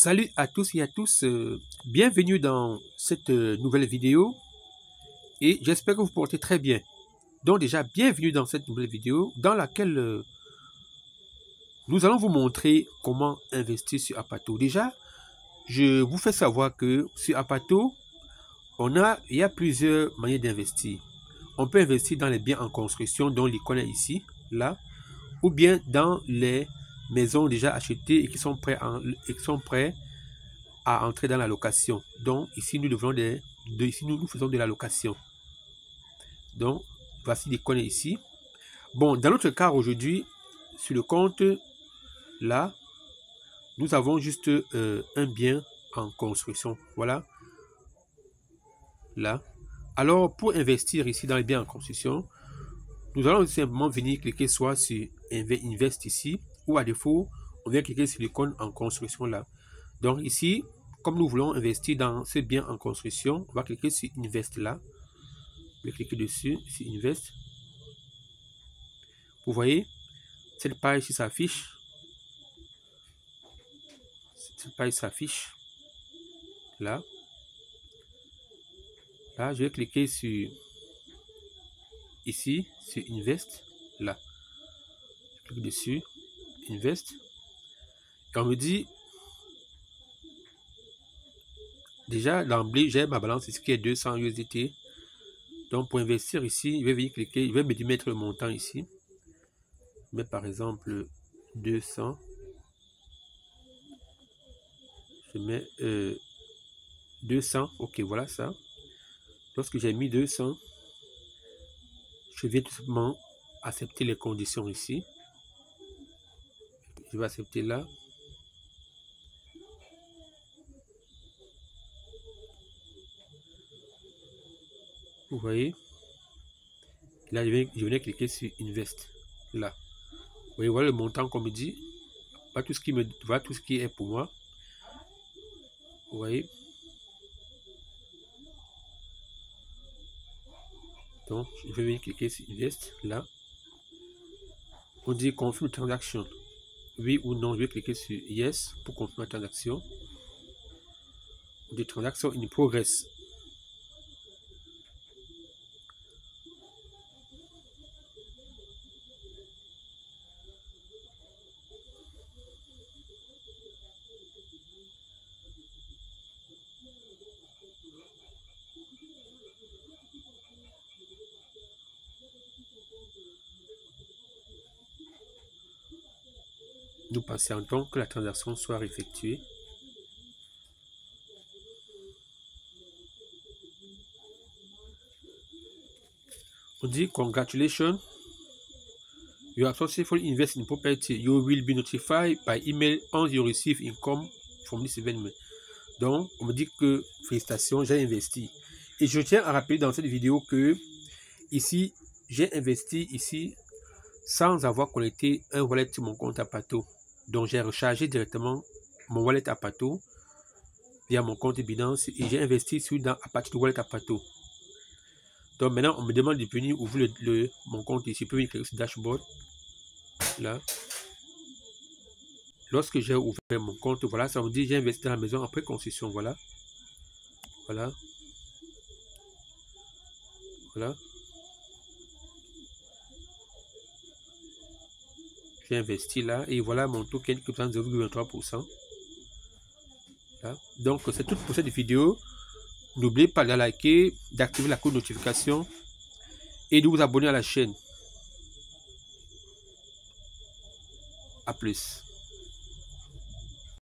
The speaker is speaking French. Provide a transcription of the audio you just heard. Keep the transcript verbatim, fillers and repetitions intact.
Salut à tous et à tous, euh, bienvenue dans cette euh, nouvelle vidéo et j'espère que vous portez très bien. Donc déjà, bienvenue dans cette nouvelle vidéo dans laquelle euh, nous allons vous montrer comment investir sur Apato. Déjà, je vous fais savoir que sur Apato, on a, il y a plusieurs manières d'investir. On peut investir dans les biens en construction dont l'icône est ici, là, ou bien dans les maisons déjà achetées et qui sont prêts à, et qui sont prêts à entrer dans la location. Donc ici nous devons des, de, ici nous, nous faisons de la location. Donc voici l'icône ici. Bon, dans notre cas aujourd'hui, sur le compte là, nous avons juste euh, un bien en construction. Voilà. Là. Alors pour investir ici dans les biens en construction, nous allons simplement venir cliquer soit sur Invest ici, ou à défaut, on vient cliquer sur l'icône en construction là. Donc ici, comme nous voulons investir dans ces biens en construction, on va cliquer sur Invest là. Je vais cliquer dessus, sur Invest. Vous voyez, cette page ici s'affiche. Cette page s'affiche. Là. Là, je vais cliquer sur ici, sur Invest. Là. Je clique dessus, Invest. Et on me dit, déjà d'emblée, j'ai ma balance ici qui est deux cents U S D T. Donc pour investir ici, je vais venir cliquer, je vais me mettre le montant ici. Je mets par exemple deux cents. Je mets euh, deux cents. Ok, voilà ça. Lorsque j'ai mis deux cents, je viens tout simplement accepter les conditions ici. Je vais accepter là. Vous voyez, là je vais, je vais cliquer sur Invest. Là, vous voyez, voilà le montant qu'on me dit. Voilà tout ce qui me, voilà tout ce qui est pour moi. Vous voyez. Donc, je vais venir cliquer sur Invest. Là, on dit confirme transaction. Oui ou non, je vais cliquer sur Yes pour confirmer la transaction. On dit transaction in progress. Nous patientons que la transaction soit effectuée. On dit congratulations, you are successfully invested in property. You will be notified by email once you receive income from this event. Donc, on me dit que félicitations, j'ai investi. Et je tiens à rappeler dans cette vidéo que ici, j'ai investi ici sans avoir connecté un wallet sur mon compte Apato. Donc, j'ai rechargé directement mon wallet Apato via mon compte Binance et j'ai investi sur dans à partir du wallet Apato. Donc, maintenant, on me demande de venir ouvrir le, le, mon compte ici. Je peux venir cliquer sur Dashboard. Là. Lorsque j'ai ouvert mon compte, voilà, ça me dit j'ai investi dans la maison après construction. Voilà. Voilà. Voilà. J'ai investi là et voilà mon token qui représente zéro virgule vingt-trois pour cent. Donc c'est tout pour cette vidéo. N'oubliez pas de liker, d'activer la cloche de notification et de vous abonner à la chaîne. À plus.